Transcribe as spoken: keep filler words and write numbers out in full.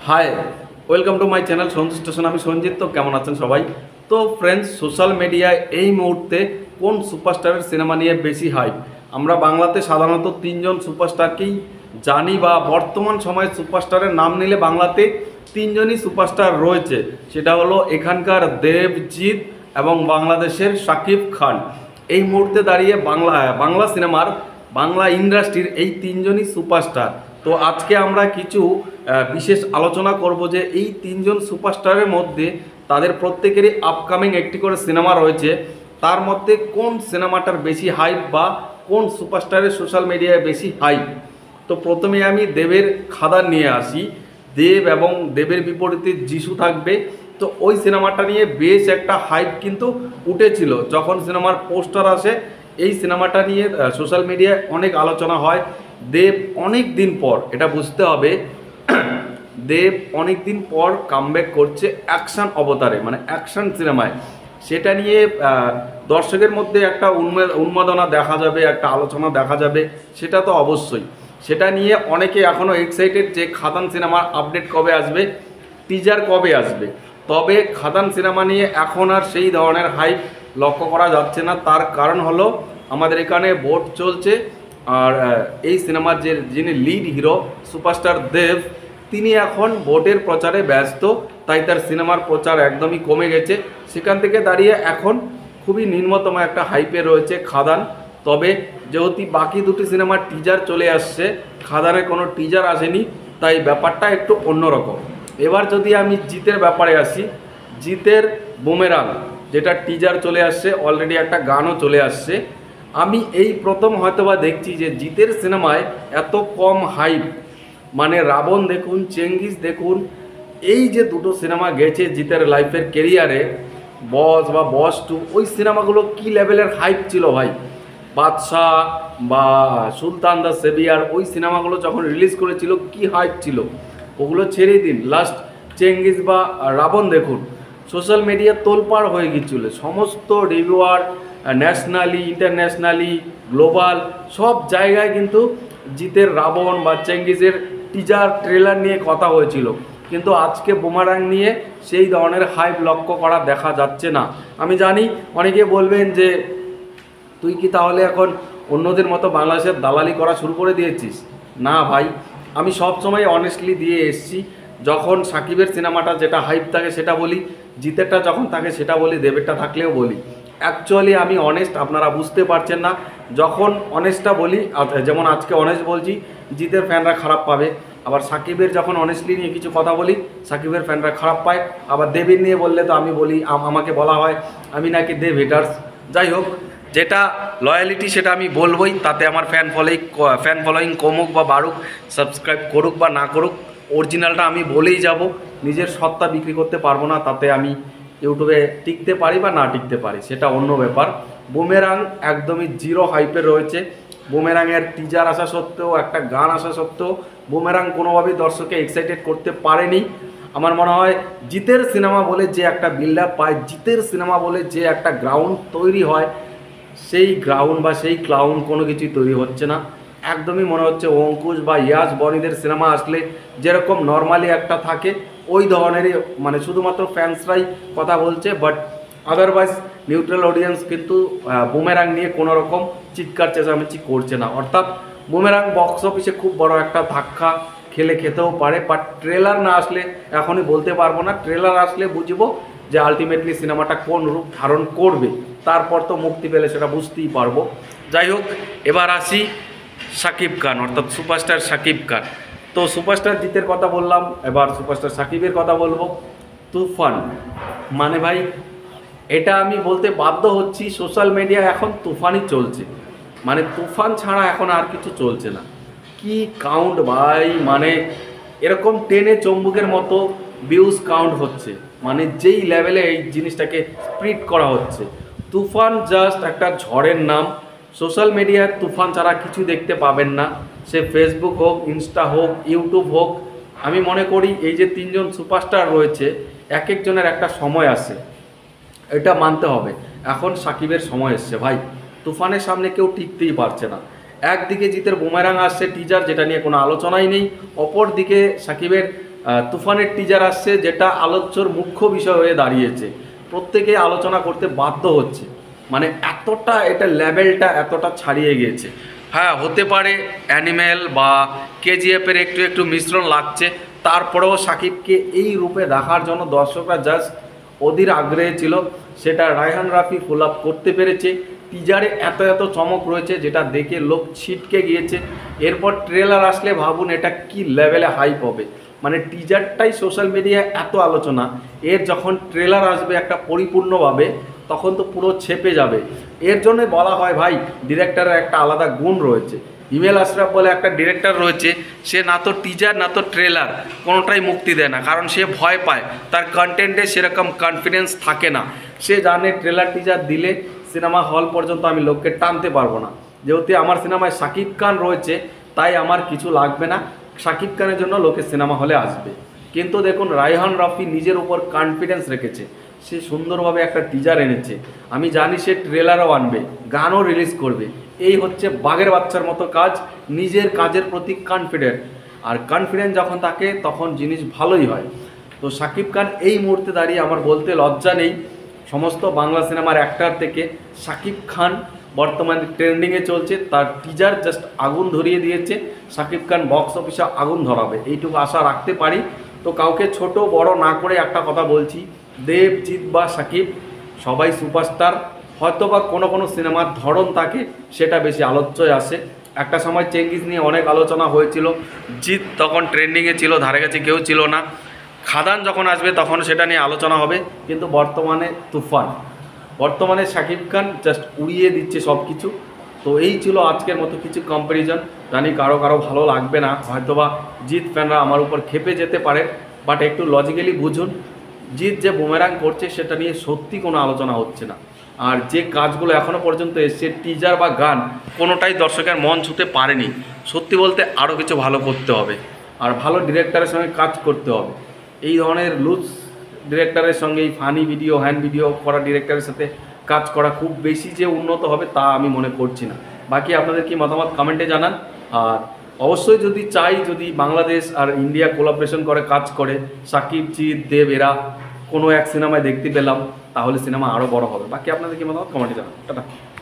High, welcome to my channel Sanjit station. আমি সঞ্জিত। তো কেমন আছেন সবাই? তো ফ্রেন্ডস, সোশ্যাল মিডিয়ায় এই মুহূর্তে কোন সুপারস্টারের সিনেমা নিয়ে বেশি হাইপ? আমরা বাংলাতে সাধারণত তিনজন সুপারস্টারকেই জানি, বা বর্তমান সময়ে সুপারস্টারের নাম নিলে বাংলাতে তিনজনই সুপারস্টার রয়েছে। সেটা হলো এখানকার দেবজিৎ এবং বাংলাদেশের শাকিব খান। এই মুহূর্তে দাঁড়িয়ে বাংলা বাংলা সিনেমার বাংলা ইন্ডাস্ট্রির এই তিনজনই সুপারস্টার। তো আজকে আমরা কিছু বিশেষ আলোচনা করব যে এই তিনজন সুপারস্টারের মধ্যে তাদের প্রত্যেকেরই আপকামিং একটি করে সিনেমা রয়েছে, তার মধ্যে কোন সিনেমাটার বেশি হাইপ বা কোন সুপারস্টারের সোশ্যাল মিডিয়ায় বেশি হাইপ। তো প্রথমে আমি দেবের খাদান নিয়ে আসি। দেব এবং দেবের বিপরীতে যিশু থাকবে। তো ওই সিনেমাটা নিয়ে বেশ একটা হাইপ কিন্তু উঠেছিল যখন সিনেমার পোস্টার আসে। এই সিনেমাটা নিয়ে সোশ্যাল মিডিয়ায় অনেক আলোচনা হয়। দেব অনেক দিন পর, এটা বুঝতে হবে, দেব অনেক দিন পর কামব্যাক করছে অ্যাকশন অবতারে, মানে অ্যাকশন সিনেমায়। সেটা নিয়ে দর্শকের মধ্যে একটা উন্মাদনা দেখা যাবে, একটা আলোচনা দেখা যাবে, সেটা তো অবশ্যই। সেটা নিয়ে অনেকে এখনও এক্সাইটেড যে খাদান সিনেমার আপডেট কবে আসবে, টিজার কবে আসবে। তবে খাদান সিনেমা নিয়ে এখন আর সেই ধরনের হাইপ লক্ষ্য করা যাচ্ছে না। তার কারণ হলো আমাদের এখানে ভোট চলছে, আর এই সিনেমার যে যিনি লিড হিরো সুপারস্টার দেব, তিনি এখন ভোটের প্রচারে ব্যস্ত, তাই তার সিনেমার প্রচার একদমই কমে গেছে। সেখান থেকে দাঁড়িয়ে এখন খুবই নিম্নতম একটা হাইপে রয়েছে খাদান। তবে যেহেতু বাকি দুটি সিনেমার টিজার চলে আসছে, খাদানের কোনো টিজার আসেনি, তাই ব্যাপারটা একটু অন্যরকম। এবার যদি আমি জিতের ব্যাপারে আসি, জিতের বুমেরাং যেটা টিজার চলে আসছে, অলরেডি একটা গানও চলে আসছে। আমি এই প্রথম হয়তোবা দেখছি যে জিতের সিনেমায় এত কম হাইপ। মানে রাবণ দেখুন, চেঙ্গিস দেখুন, এই যে দুটো সিনেমা গেছে জিতের লাইফের কেরিয়ারে, বস বা বস টু, ওই সিনেমাগুলো কি লেভেলের হাইপ ছিল ভাই। বাদশাহ বা সুলতান দ্য সেভিয়ার, ওই সিনেমাগুলো যখন রিলিজ করেছিল কি হাইপ ছিল, ওগুলো ছেড়েই দিন। লাস্ট চেঙ্গিস বা রাবণ দেখুন, সোশ্যাল মিডিয়া তোলপাড় হয়ে গিয়েছিল। সমস্ত রিভিউয়ার, ন্যাশনালি, ইন্টারন্যাশনালি, গ্লোবাল সব জায়গায় কিন্তু জিতের রাবণ বা চেঙ্গিসের টিজার ট্রেলার নিয়ে কথা হয়েছিল। কিন্তু আজকে বুমেরাং নিয়ে সেই ধরনের হাইপ লক্ষ্য করা দেখা যাচ্ছে না। আমি জানি অনেকে বলবেন যে তুই কি তাহলে এখন অন্যদের মতো বাংলাদেশের দালালি করা শুরু করে দিয়েছিস? না ভাই, আমি সব সময় অনেস্টলি দিয়ে এসেছি। যখন সাকিবের সিনেমাটা যেটা হাইপ থাকে সেটা বলি, জিতেরটা যখন থাকে সেটা বলি, দেবেরটা থাকলেও বলি। অ্যাকচুয়ালি আমি অনেস্ট, আপনারা বুঝতে পারছেন না। যখন অনেস্টটা বলি, যেমন আজকে অনেস্ট বলছি, জিতের ফ্যানরা খারাপ পাবে। আবার সাকিবের যখন অনেস্টলি নিয়ে কিছু কথা বলি, সাকিবের ফ্যানরা খারাপ পায়। আবার দেবের নিয়ে বললে তো আমি বলি, আমাকে বলা হয় আমি নাকি দেব হেটার্স। যাই হোক, যেটা লয়ালিটি সেটা আমি বলবই, তাতে আমার ফ্যান ফলোয়িং ফ্যান ফলোয়িং কমুক বা বাড়ুক, সাবস্ক্রাইব করুক বা না করুক, অরিজিনালটা আমি বলেই যাব। নিজের সত্তা বিক্রি করতে পারবো না, তাতে আমি ইউটিউবে টিকতে পারি বা না টিকতে পারি সেটা অন্য ব্যাপার। বুমেরাং একদমই জিরো হাইপে রয়েছে। বুমেরাংয়ের টিজার আসা সত্ত্বেও, একটা গান আসা সত্ত্বেও বুমেরাং কোনোভাবেই দর্শককে এক্সাইটেড করতে পারেনি। আমার মনে হয় জিতের সিনেমা বলে যে একটা বিল্ড আপ পায়, জিতের সিনেমা বলে যে একটা গ্রাউন্ড তৈরি হয়, সেই গ্রাউন্ড বা সেই ক্লাউন কোনো কিছুই তৈরি হচ্ছে না। একদমই মনে হচ্ছে অঙ্কুশ বা ইয়াস বনিদের সিনেমা আসলে যেরকম নর্মালি একটা থাকে, ওই ধরনেরই, মানে শুধুমাত্র ফ্যান্সরাই কথা বলছে, বাট আদারওয়াইজ নিউট্রাল অডিয়েন্স কিন্তু বুমেরাং নিয়ে কোনো রকম চিৎকার চেঁচামেচি করছে না। অর্থাৎ বুমেরাং বক্স অফিসে খুব বড় একটা ধাক্কা খেলে খেতেও পারে, বাট ট্রেলার না আসলে এখনই বলতে পারবো না। ট্রেলার আসলে বুঝবো যে আলটিমেটলি সিনেমাটা কোন রূপ ধারণ করবে, তারপর তো মুক্তি পেলে সেটা বুঝতেই পারবো। যাই হোক, এবার আসি শাকিব খান, অর্থাৎ সুপারস্টার শাকিব খান। তো সুপারস্টার জিতের কথা বললাম, এবার সুপারস্টার শাকিবের কথা বলবো। তুফান, মানে ভাই এটা আমি বলতে বাধ্য হচ্ছি, সোশ্যাল মিডিয়া এখন তুফানই চলছে। মানে তুফান ছাড়া এখন আর কিছু চলছে না। কি কাউন্ট ভাই, মানে এরকম টেনে চম্বুকের মতো ভিউজ কাউন্ট হচ্ছে, মানে যেই লেভেলে এই জিনিসটাকে স্প্রিড করা হচ্ছে। তুফান জাস্ট একটা ঝড়ের নাম। সোশ্যাল মিডিয়ার তুফান ছাড়া কিছু দেখতে পাবেন না, সে ফেসবুক হোক, ইনস্টা হোক, ইউটিউব হোক। আমি মনে করি এই যে তিনজন সুপারস্টার রয়েছে, এক একজনের একটা সময় আসে, এটা মানতে হবে। এখন সাকিবের সময় এসছে ভাই, তুফানের সামনে কেউ টিকতেই পারছে না। একদিকে জিতের বুমেরাং আসছে টিজার, যেটা নিয়ে কোনো আলোচনাই নেই। অপর দিকে সাকিবের তুফানের টিজার আসছে, যেটা আলোচ্যর মুখ্য বিষয় হয়ে দাঁড়িয়েছে। প্রত্যেকে আলোচনা করতে বাধ্য হচ্ছে, মানে এতটা এটা লেভেলটা এতটা ছাড়িয়ে গিয়েছে। হ্যাঁ, হতে পারে অ্যানিমেল বা কেজিএফের একটু একটু মিশ্রণ লাগছে, তারপরেও শাকিবকে এই রূপে দেখার জন্য দর্শকরা জাস্ট অধীর আগ্রহে ছিল। সেটা রায়হান রাফি ফুল আপ করতে পেরেছে। টিজারে এত এত চমক রয়েছে যেটা দেখে লোক ছিটকে গিয়েছে। এরপর ট্রেলার আসলে ভাবুন এটা কি লেভেলে হাইপ হবে। মানে টিজারটাই সোশ্যাল মিডিয়ায় এত আলোচনা, এর যখন ট্রেলার আসবে একটা পরিপূর্ণভাবে, তখন তো পুরো ছেপে যাবে। এর জন্য বলা হয় ভাই, ডিরেক্টরের একটা আলাদা গুণ রয়েছে। হিমেল আশরাফ বলে একটা ডিরেক্টর রয়েছে, সে না তো টিজার না তো ট্রেলার কোনোটাই মুক্তি দেয় না, কারণ সে ভয় পায়, তার কন্টেন্টে সেরকম কনফিডেন্স থাকে না। সে জানে ট্রেলার টিজার দিলে সিনেমা হল পর্যন্ত আমি লোককে টানতে পারবো না। যেহেতু আমার সিনেমায় শাকিব খান রয়েছে, তাই আমার কিছু লাগবে না, শাকিব খানের জন্য লোকে সিনেমা হলে আসবে। কিন্তু দেখুন, রায়হান রাফি নিজের উপর কনফিডেন্স রেখেছে, সে সুন্দরভাবে একটা টিজার এনেছে। আমি জানি সে ট্রেলারও আনবে, গানও রিলিজ করবে। এই হচ্ছে বাঘের বাচ্চার মতো কাজ, নিজের কাজের প্রতি কনফিডেন্ট। আর কনফিডেন্ট যখন থাকে তখন জিনিস ভালোই হয়। তো শাকিব খান এই মুহূর্তে দাঁড়িয়ে আমার বলতে লজ্জা নেই, সমস্ত বাংলা সিনেমার অ্যাক্টর থেকে শাকিব খান বর্তমানে ট্রেন্ডিংয়ে চলছে। তার টিজার জাস্ট আগুন ধরিয়ে দিয়েছে। শাকিব খান বক্স অফিসে আগুন ধরাবে, এইটুকু আশা রাখতে পারি। তো কাউকে ছোট বড় না করে একটা কথা বলছি, দেব, জিৎ বা শাকিব সবাই সুপারস্টার। হয়তো বা কোনো কোনো সিনেমার ধরন থাকে, সেটা বেশি আলোচ্যই আসে। একটা সময় চেঙ্গিস নিয়ে অনেক আলোচনা হয়েছিল, জিৎ তখন ট্রেন্ডিংয়ে ছিল, ধারে কাছে কেউ ছিল না। খাদান যখন আসবে তখন সেটা নিয়ে আলোচনা হবে। কিন্তু বর্তমানে তুফান, বর্তমানে শাকিব খান জাস্ট উড়িয়ে দিচ্ছে সব কিছু। তো এই ছিল আজকের মতো কিছু কম্প্যারিজন। জানি কারো কারো ভালো লাগবে না, হয়তোবা জিৎ ফ্যানরা আমার উপর খেপে যেতে পারে, বাট একটু লজিক্যালি বুঝুন, জিৎ যে বুমেরাং করছে সেটা নিয়ে সত্যি কোনো আলোচনা হচ্ছে না। আর যে কাজগুলো এখনও পর্যন্ত এসছে, টিজার বা গান, কোনোটাই দর্শকের মন ছুঁতে পারেনি। সত্যি বলতে আরও কিছু ভালো করতে হবে, আর ভালো ডিরেক্টরের সঙ্গে কাজ করতে হবে। এই ধরনের লুজ ডিরেক্টরের সঙ্গে এই ফানি ভিডিও হ্যান্ড ভিডিও করা ডিরেক্টরের সাথে কাজ করা খুব বেশি যে উন্নত হবে তা আমি মনে করছি না। বাকি আপনাদের কি মতামত কমেন্টে জানান। আর অবশ্যই যদি চাই, যদি বাংলাদেশ আর ইন্ডিয়া কোলাবোরেশন করে কাজ করে, শাকিব, জিৎ, দেব এরা কোনো এক সিনেমায় দেখতে পেলাম, তাহলে সিনেমা আরও বড় হবে। বাকি আপনাদের কি মতামত কমেন্টে জানান। টাটা।